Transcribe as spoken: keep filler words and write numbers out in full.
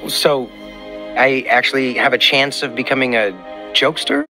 So, I actually have a chance of becoming a jokester?